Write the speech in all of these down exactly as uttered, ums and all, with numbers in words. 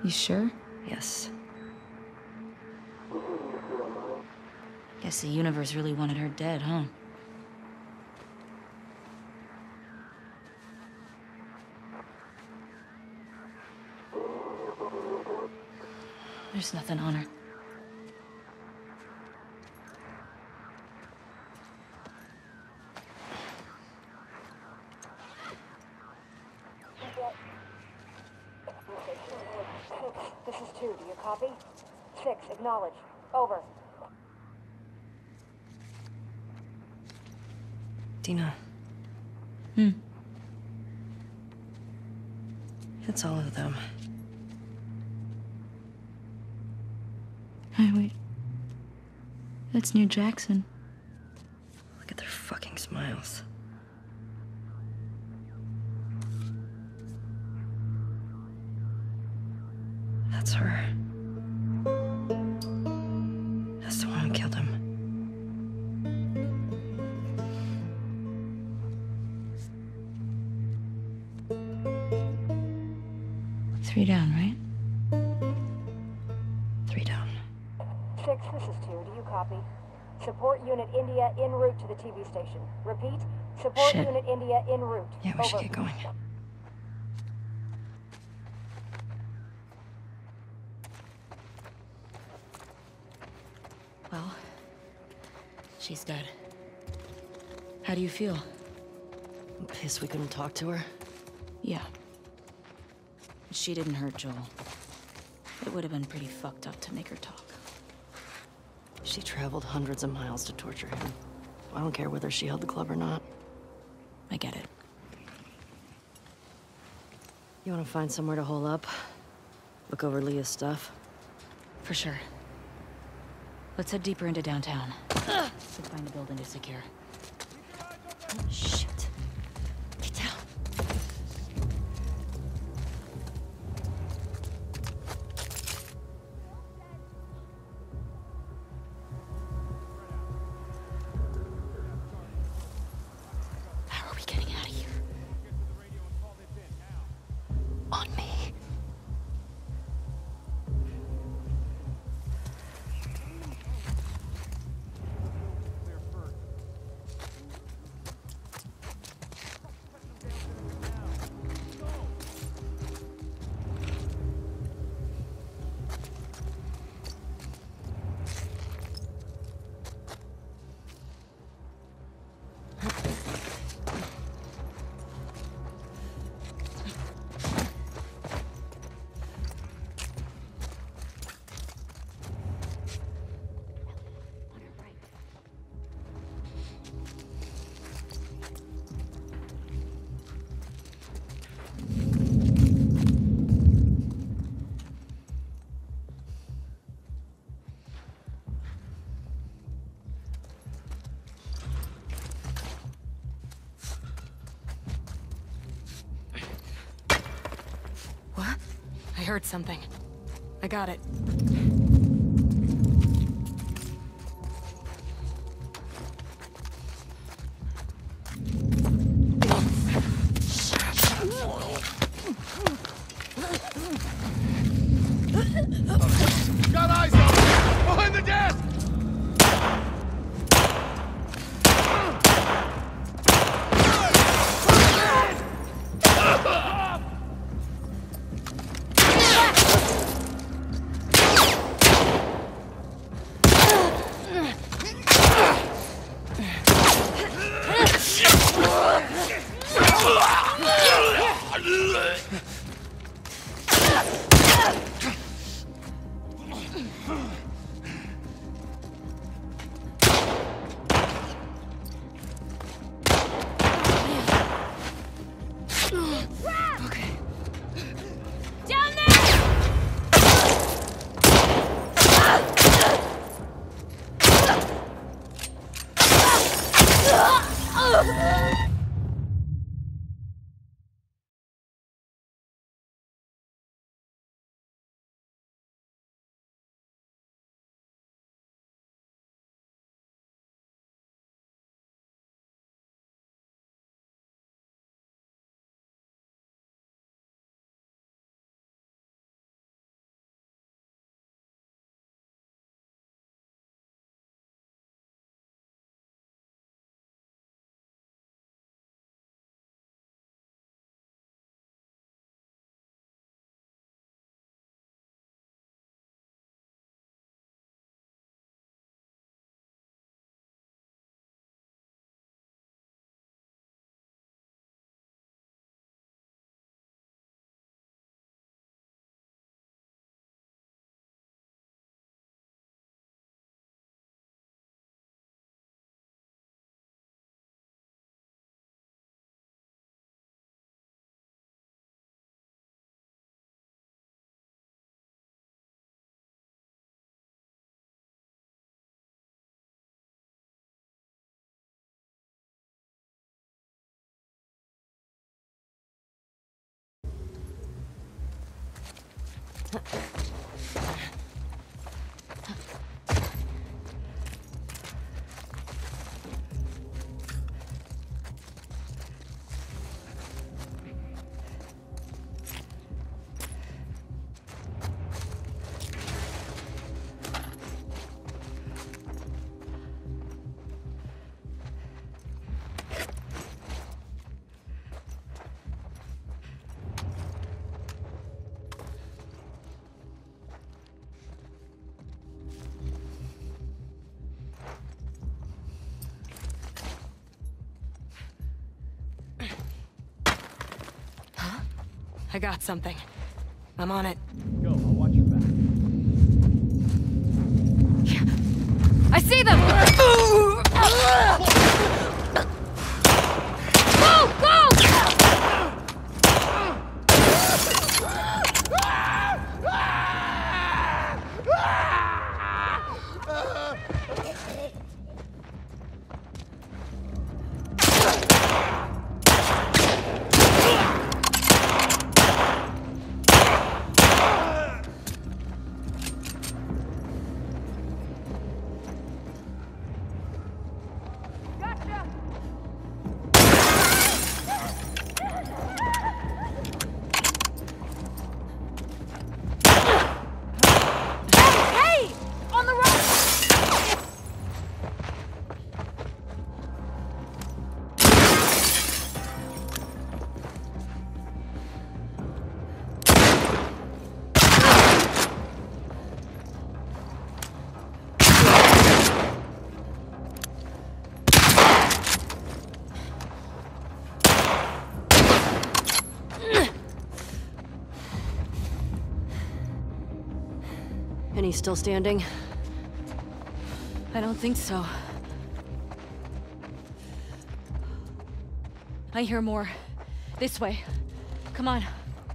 You sure? Yes. Guess the universe really wanted her dead, huh? There's nothing on her. This is two. Do you copy? Six, acknowledge. Over. Dina. Hmm. It's all of them. Hey, wait. That's near Jackson. Look at their fucking smiles. That's her. That's the one who killed him. Three down, right? Three down. Six, this is two. Do you copy? Support Unit India en route to the T V station. Repeat, support Shit. Unit India en route. Yeah, we Over. should get going. Well, she's dead. How do you feel? I'm pissed we couldn't talk to her. Yeah. She didn't hurt Joel. It would have been pretty fucked up to make her talk. She traveled hundreds of miles to torture him. I don't care whether she held the club or not. I get it. You want to find somewhere to hole up? Look over Leah's stuff? For sure. Let's head deeper into downtown. Ugh. To find a building to secure. Shit. Get down. How are we getting out of here? On me. What? I heard something. I got it. Got eyes on him! Behind the desk! I got something. I'm on it. Go, I'll watch your back. I see them! Go! Go! And he's still standing? I don't think so. I hear more. This way. Come on.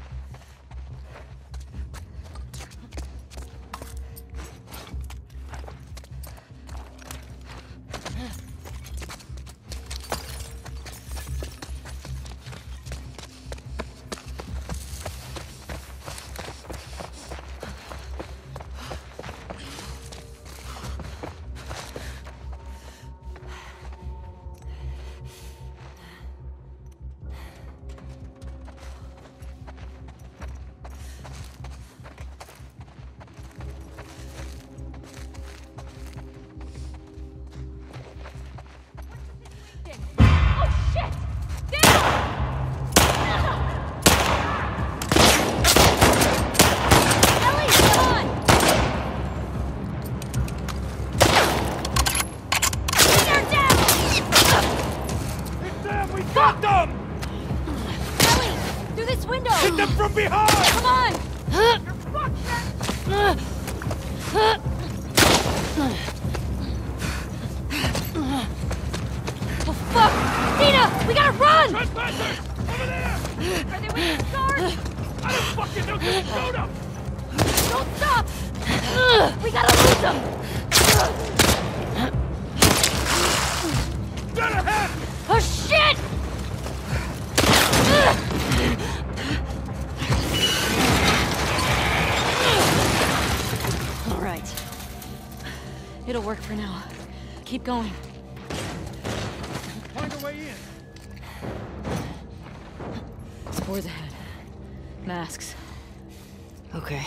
It'll work for now. Keep going. Find a way in. Spores ahead. Masks. Okay.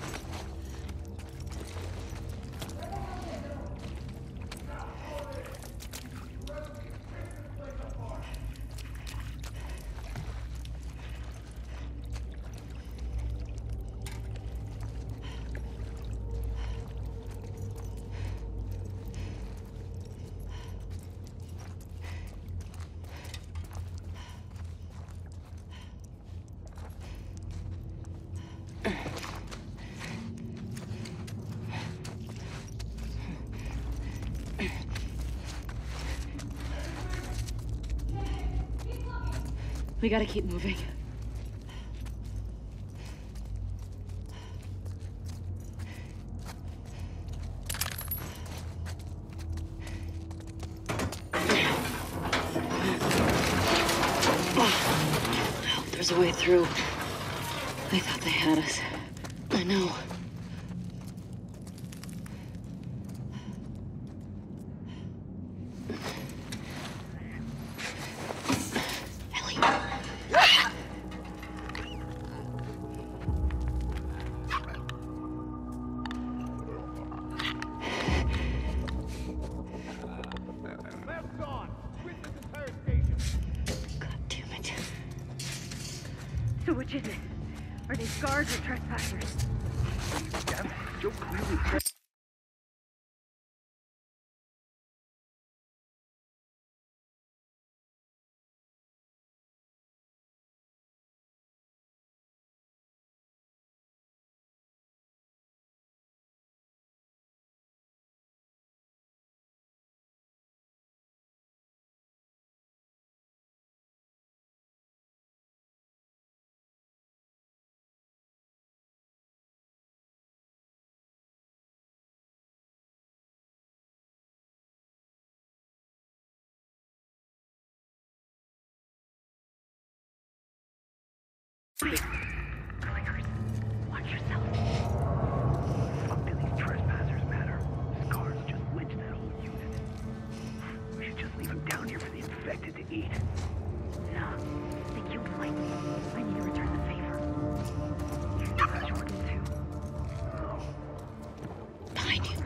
We gotta keep moving. I hope there's a way through. They thought they had us. I know. So which is it? Are they guards or trespassers? Damn, Joe clearly... Clickers, watch yourself. Fuck do these trespassers matter? Scars just lynched that whole unit. We should just leave him down here for the infected to eat. Nah, they killed Mike. I need to return the favor. You think that's Jordan too? Behind you.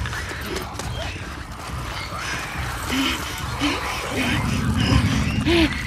Dana!